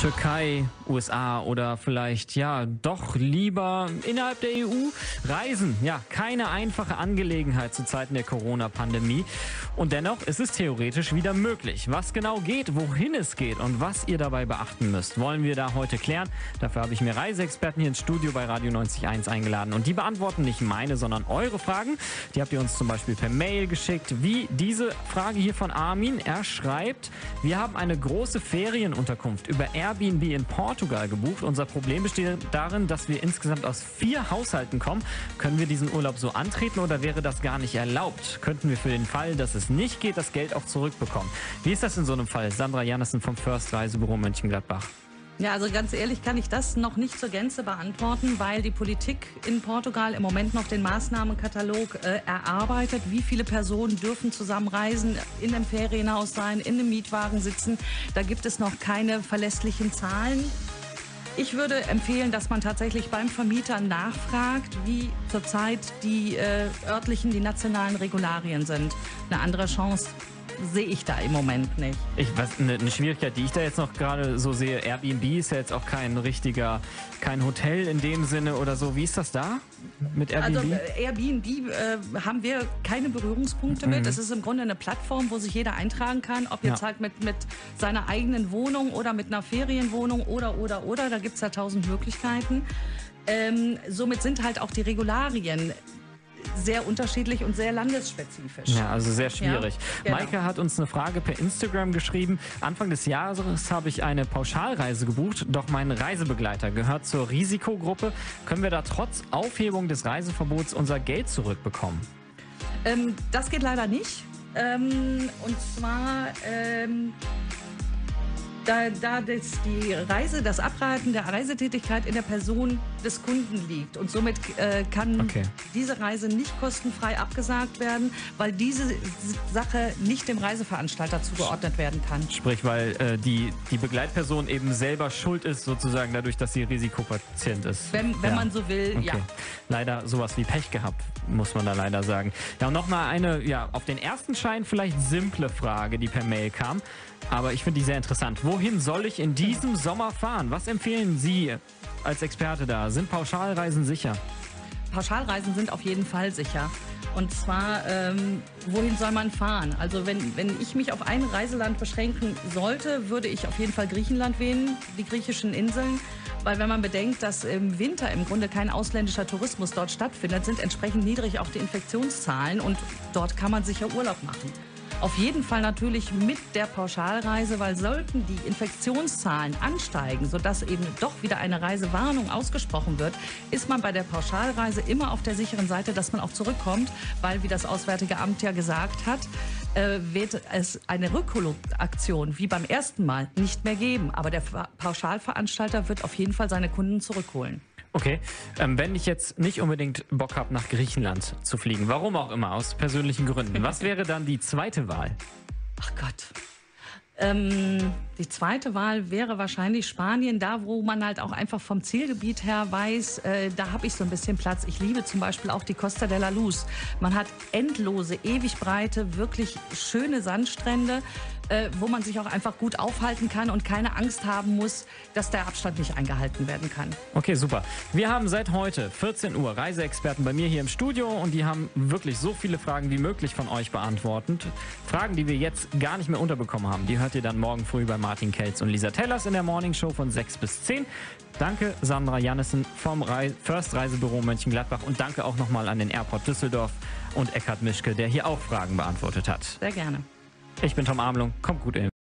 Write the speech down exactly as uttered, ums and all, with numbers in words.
Türkei, U S A oder vielleicht, ja, doch lieber innerhalb der E U reisen. Ja, keine einfache Angelegenheit zu Zeiten der Corona-Pandemie. Und dennoch ist es theoretisch wieder möglich. Was genau geht, wohin es geht und was ihr dabei beachten müsst, wollen wir da heute klären. Dafür habe ich mir Reiseexperten hier ins Studio bei Radio neunzig Komma eins eingeladen. Und die beantworten nicht meine, sondern eure Fragen. Die habt ihr uns zum Beispiel per Mail geschickt. Wie diese Frage hier von Armin. Er schreibt, wir haben eine große Ferienunterkunft über Airbnb in Portugal gebucht. Unser Problem besteht darin, dass wir insgesamt aus vier Haushalten kommen. Können wir diesen Urlaub so antreten oder wäre das gar nicht erlaubt? Könnten wir für den Fall, dass es nicht geht, das Geld auch zurückbekommen? Wie ist das in so einem Fall? Sandra Jannissen vom First Reisebüro Mönchengladbach. Ja, also ganz ehrlich kann ich das noch nicht zur Gänze beantworten, weil die Politik in Portugal im Moment noch den Maßnahmenkatalog äh, erarbeitet. Wie viele Personen dürfen zusammen reisen, in einem Ferienhaus sein, in einem Mietwagen sitzen? Da gibt es noch keine verlässlichen Zahlen. Ich würde empfehlen, dass man tatsächlich beim Vermieter nachfragt, wie zurzeit die äh, örtlichen, die nationalen Regularien sind. Eine andere Chance sehe ich da im Moment nicht. Ich, was, eine, eine Schwierigkeit, die ich da jetzt noch gerade so sehe, Airbnb ist ja jetzt auch kein richtiger, kein Hotel in dem Sinne oder so. Wie ist das da mit Airbnb? Also äh, Airbnb äh, haben wir keine Berührungspunkte mit. Mhm. Es ist im Grunde eine Plattform, wo sich jeder eintragen kann, ob jetzt Ja. halt mit, mit seiner eigenen Wohnung oder mit einer Ferienwohnung oder, oder, oder. Da gibt es ja tausend Möglichkeiten. Ähm, somit sind halt auch die Regularien sehr unterschiedlich und sehr landesspezifisch. Ja, also sehr schwierig. Ja, genau. Maike hat uns eine Frage per Instagram geschrieben. Anfang des Jahres habe ich eine Pauschalreise gebucht, doch mein Reisebegleiter gehört zur Risikogruppe. Können wir da trotz Aufhebung des Reiseverbots unser Geld zurückbekommen? Ähm, das geht leider nicht. Ähm, und zwar ähm, da, da das die Reise, das Abraten der Reisetätigkeit in der Person des Kunden liegt. Und somit äh, kann Okay. diese Reise nicht kostenfrei abgesagt werden, weil diese Sache nicht dem Reiseveranstalter zugeordnet werden kann. Sprich, weil äh, die, die Begleitperson eben selber schuld ist, sozusagen dadurch, dass sie Risikopatient ist. Wenn, wenn Ja. man so will, Okay. ja. Leider sowas wie Pech gehabt, muss man da leider sagen. Ja, und nochmal eine, ja, auf den ersten Schein vielleicht simple Frage, die per Mail kam. Aber ich finde die sehr interessant. Wohin soll ich in diesem Sommer fahren? Was empfehlen Sie als Experte da? Sind Pauschalreisen sicher? Pauschalreisen sind auf jeden Fall sicher. Und zwar, ähm, wohin soll man fahren? Also wenn, wenn ich mich auf ein Reiseland beschränken sollte, würde ich auf jeden Fall Griechenland wählen, die griechischen Inseln. Weil wenn man bedenkt, dass im Winter im Grunde kein ausländischer Tourismus dort stattfindet, sind entsprechend niedrig auch die Infektionszahlen und dort kann man sicher Urlaub machen. Auf jeden Fall natürlich mit der Pauschalreise, weil sollten die Infektionszahlen ansteigen, sodass eben doch wieder eine Reisewarnung ausgesprochen wird, ist man bei der Pauschalreise immer auf der sicheren Seite, dass man auch zurückkommt, weil, wie das Auswärtige Amt ja gesagt hat, äh, wird es eine Rückholaktion wie beim ersten Mal nicht mehr geben. Aber der Pauschalveranstalter wird auf jeden Fall seine Kunden zurückholen. Okay, ähm, wenn ich jetzt nicht unbedingt Bock habe, nach Griechenland zu fliegen, warum auch immer, aus persönlichen Gründen, was wäre dann die zweite Wahl? Ach Gott. Ähm, die zweite Wahl wäre wahrscheinlich Spanien, da wo man halt auch einfach vom Zielgebiet her weiß, äh, da habe ich so ein bisschen Platz. Ich liebe zum Beispiel auch die Costa de la Luz. Man hat endlose, ewig breite, wirklich schöne Sandstrände, äh, wo man sich auch einfach gut aufhalten kann und keine Angst haben muss, dass der Abstand nicht eingehalten werden kann. Okay, super. Wir haben seit heute vierzehn Uhr Reiseexperten bei mir hier im Studio und die haben wirklich so viele Fragen wie möglich von euch beantwortet. Fragen, die wir jetzt gar nicht mehr unterbekommen haben, die hört ihr dann morgen früh bei Martin Kelz und Lisa Tellers in der Morning Show von sechs bis zehn. Danke Sandra Jannissen vom Re- First Reisebüro Mönchengladbach und danke auch nochmal an den Airport Düsseldorf und Eckhard Mischke, der hier auch Fragen beantwortet hat. Sehr gerne. Ich bin Tom Amelung, kommt gut in.